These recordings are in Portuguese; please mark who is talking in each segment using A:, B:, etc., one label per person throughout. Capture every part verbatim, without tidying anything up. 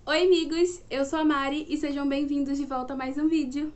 A: Oi amigos, eu sou a Mari e sejam bem-vindos de volta a mais um vídeo.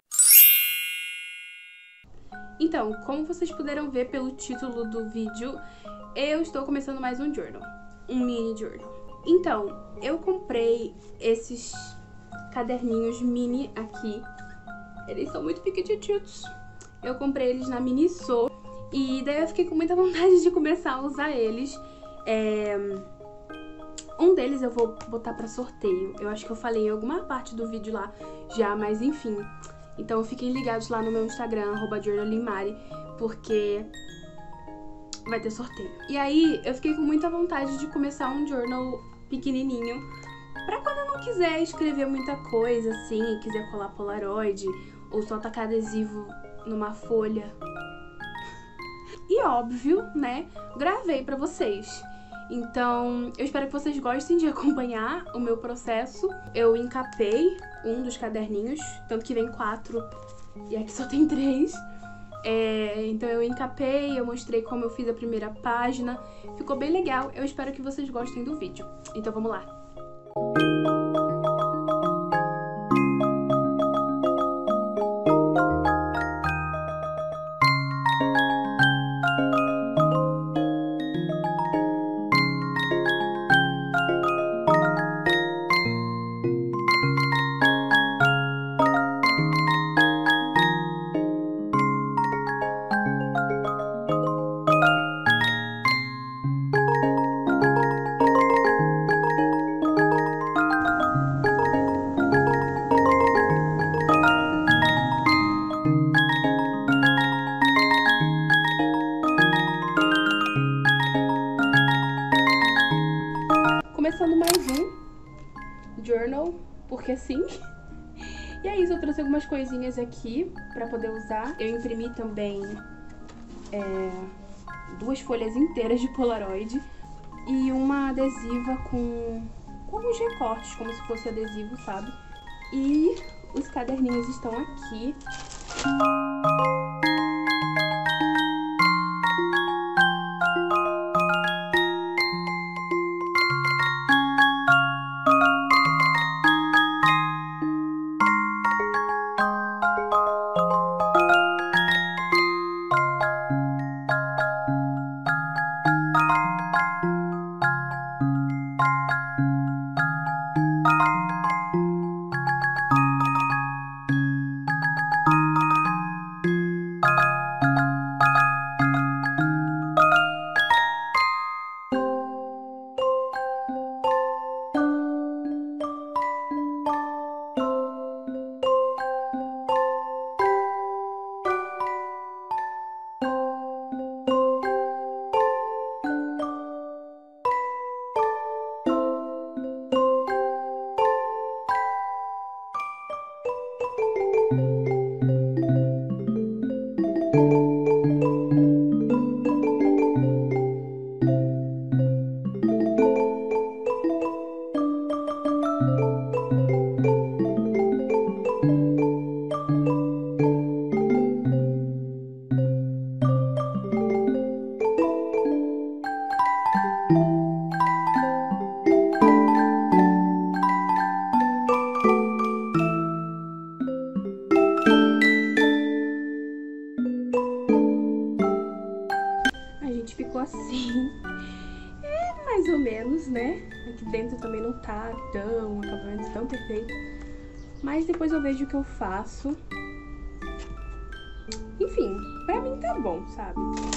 A: Então, como vocês puderam ver pelo título do vídeo, eu estou começando mais um journal, um mini journal. Então, eu comprei esses caderninhos mini aqui, eles são muito pequititos. Eu comprei eles na Miniso e daí eu fiquei com muita vontade de começar a usar eles. É... Um deles eu vou botar pra sorteio. Eu acho que eu falei em alguma parte do vídeo lá já, mas enfim. Então fiquem ligados lá no meu Instagram, arroba journalimari, porque vai ter sorteio. E aí eu fiquei com muita vontade de começar um journal pequenininho, pra quando eu não quiser escrever muita coisa assim, quiser colar polaroid ou só tacar adesivo numa folha. E óbvio, né, gravei pra vocês. Então, eu espero que vocês gostem de acompanhar o meu processo. Eu encapei um dos caderninhos, tanto que vem quatro e aqui só tem três. É, então eu encapei, eu mostrei como eu fiz a primeira página. Ficou bem legal, eu espero que vocês gostem do vídeo. Então vamos lá. Começando mais um journal, porque sim. E é isso, eu trouxe algumas coisinhas aqui pra poder usar. Eu imprimi também é, duas folhas inteiras de Polaroid e uma adesiva com, com alguns recortes, como se fosse adesivo, sabe? E os caderninhos estão aqui. Ficou assim, é mais ou menos, né? Aqui dentro também não tá tão acabamento tão perfeito, mas depois eu vejo o que eu faço. Enfim, pra mim tá bom, sabe?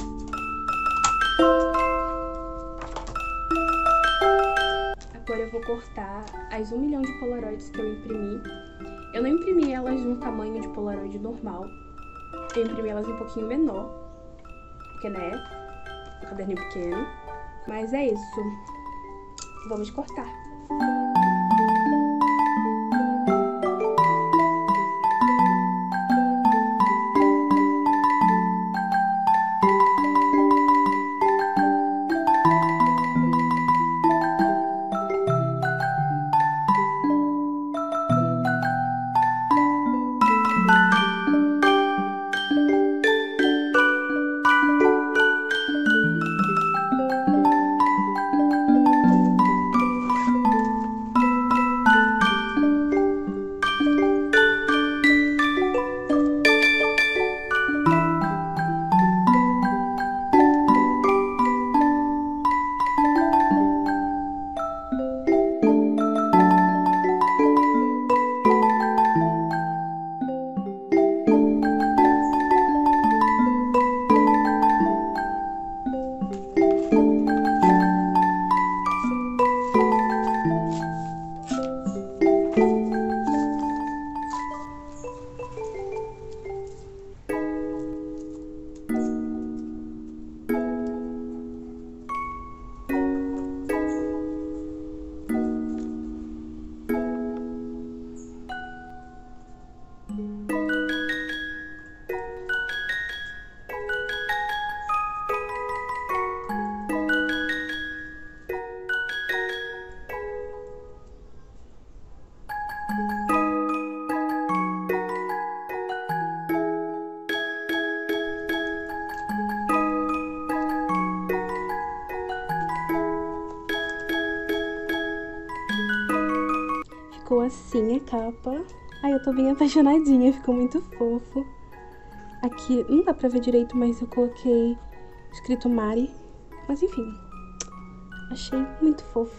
A: Agora eu vou cortar as um milhão de polaroids que eu imprimi. Eu não imprimi elas no tamanho de polaroid normal, eu imprimi elas um pouquinho menor, porque né? Um caderninho pequeno, mas é isso. Vamos cortar. Ficou assim a capa. Ai, eu tô bem apaixonadinha, ficou muito fofo. Aqui não dá pra ver direito, mas eu coloquei escrito Mari. Mas enfim, achei muito fofo.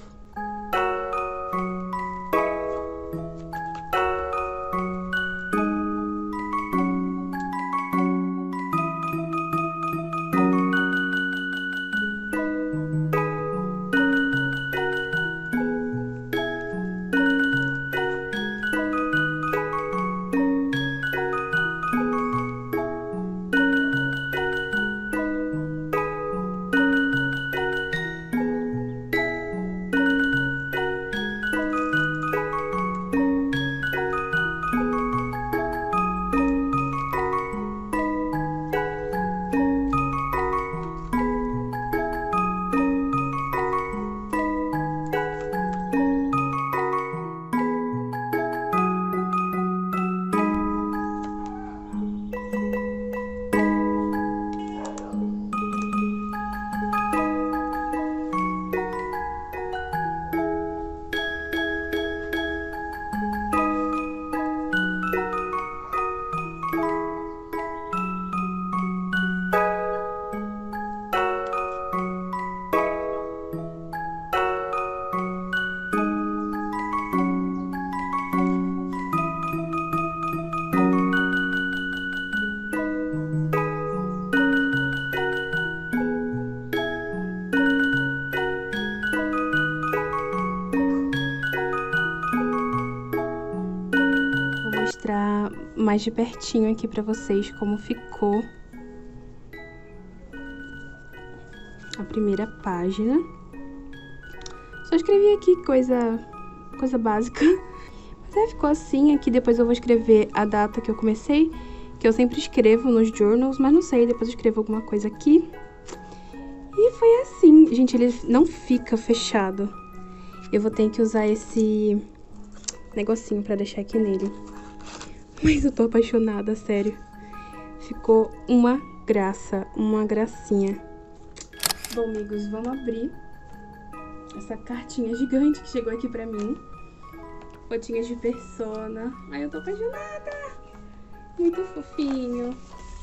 A: Mostrar mais de pertinho aqui pra vocês como ficou a primeira página. Só escrevi aqui coisa, coisa básica, mas aí ficou assim. Aqui depois eu vou escrever a data que eu comecei, que eu sempre escrevo nos journals, mas não sei, depois eu escrevo alguma coisa aqui. E foi assim. Gente, ele não fica fechado. Eu vou ter que usar esse negocinho pra deixar aqui nele. Mas eu tô apaixonada, sério. Ficou uma graça, uma gracinha. Bom, amigos, vamos abrir essa cartinha gigante que chegou aqui pra mim. Fotinhas de persona. Ai, eu tô apaixonada. Muito fofinho.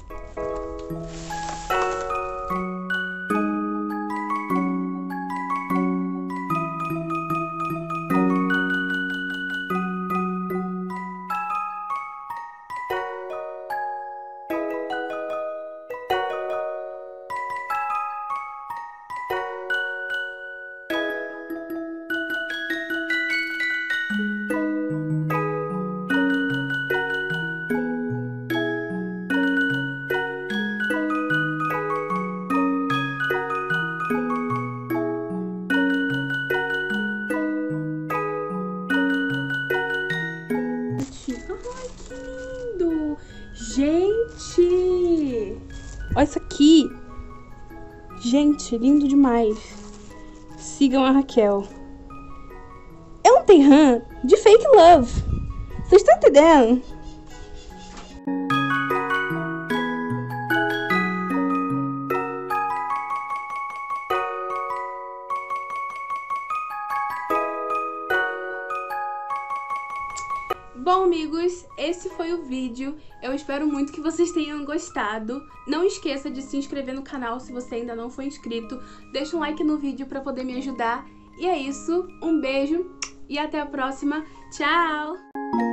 A: Ai, que lindo! Gente! Olha isso aqui! Gente, lindo demais! Sigam a Raquel. É um Tenhan de fake love! Vocês estão entendendo? Bom, amigos, esse foi o vídeo. Eu espero muito que vocês tenham gostado. Não esqueça de se inscrever no canal se você ainda não for inscrito. Deixa um like no vídeo para poder me ajudar. E é isso, um beijo e até a próxima. Tchau!